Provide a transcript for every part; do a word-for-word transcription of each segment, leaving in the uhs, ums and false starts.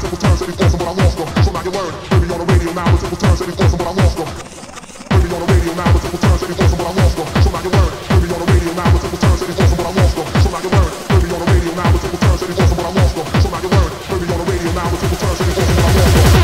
simple turns, said he's awesome, but I lost them. So now you learn. Heard me on the radio now, with simple turns, said he's awesome, but I lost them. Heard me on the radio now, with simple turns, said he's awesome, but I lost them. So now you learn. Heard me on the radio now, with simple turns, said he's awesome, but I lost them. So now you learn. Heard me on the radio now, with simple turns, said he's awesome, but I lost them. So now you learn. Heard me on the radio now, with simple turns, said he's awesome, but I lost them.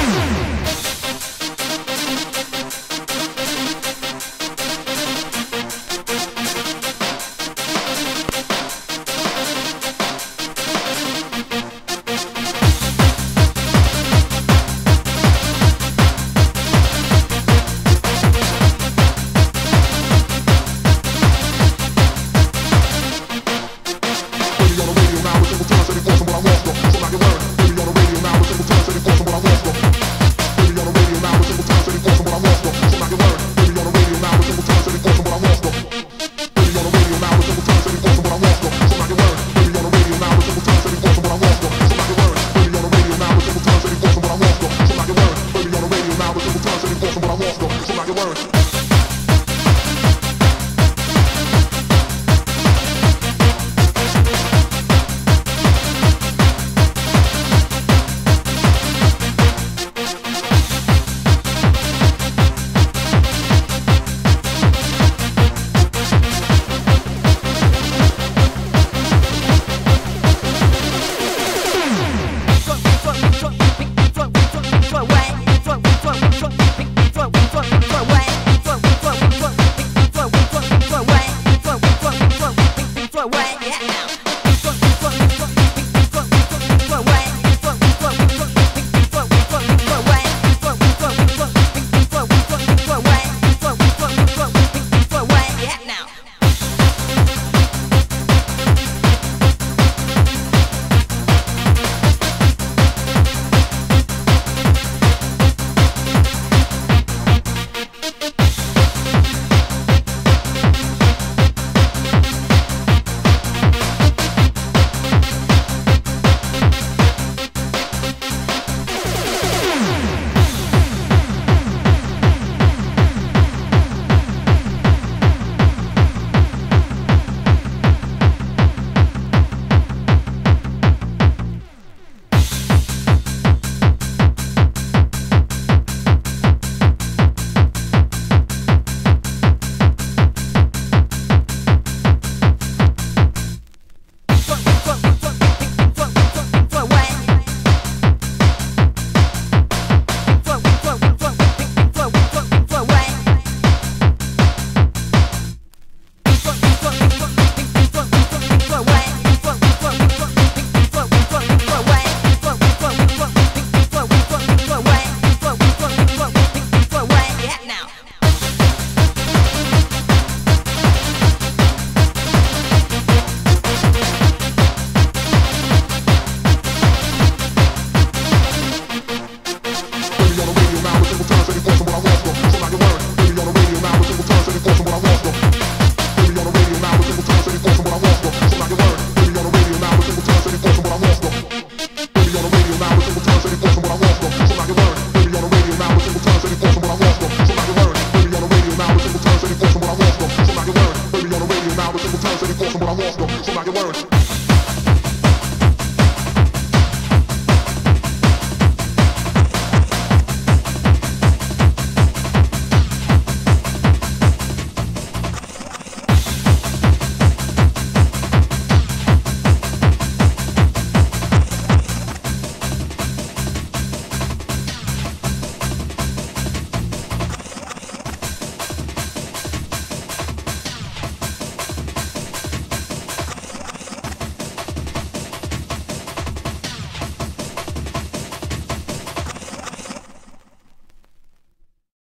So now you learn.